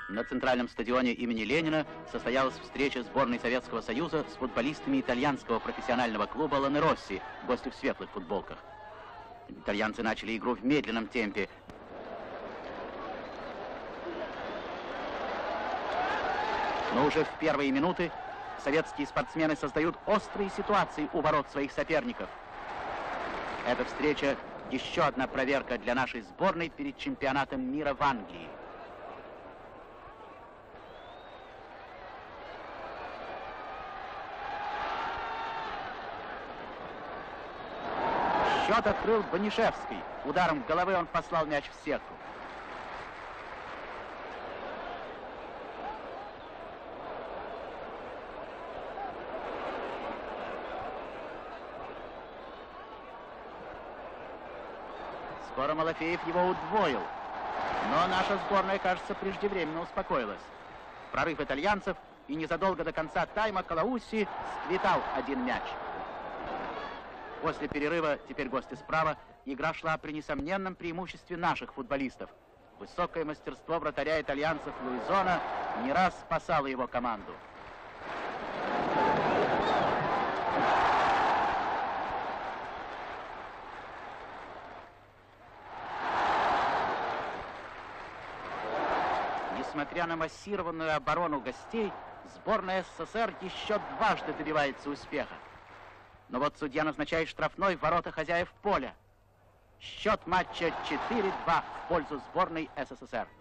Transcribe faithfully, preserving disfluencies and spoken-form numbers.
На центральном стадионе имени Ленина состоялась встреча сборной Советского Союза с футболистами итальянского профессионального клуба «Ланеросси», гости в светлых футболках. Итальянцы начали игру в медленном темпе. Но уже в первые минуты советские спортсмены создают острые ситуации у ворот своих соперников. Эта встреча – еще одна проверка для нашей сборной перед чемпионатом мира в Англии. Счет открыл Банишевский. Ударом головы он послал мяч в сетку. Скоро Малафеев его удвоил. Но наша сборная, кажется, преждевременно успокоилась. Прорыв итальянцев, и незадолго до конца тайма Калаусси сквитал один мяч. После перерыва, теперь гости справа, игра шла при несомненном преимуществе наших футболистов. Высокое мастерство вратаря итальянцев Луизона не раз спасало его команду. Несмотря на массированную оборону гостей, сборная СССР еще дважды добивается успеха. Но вот судья назначает штрафной в ворота хозяев поля. Счет матча четыре-два в пользу сборной СССР.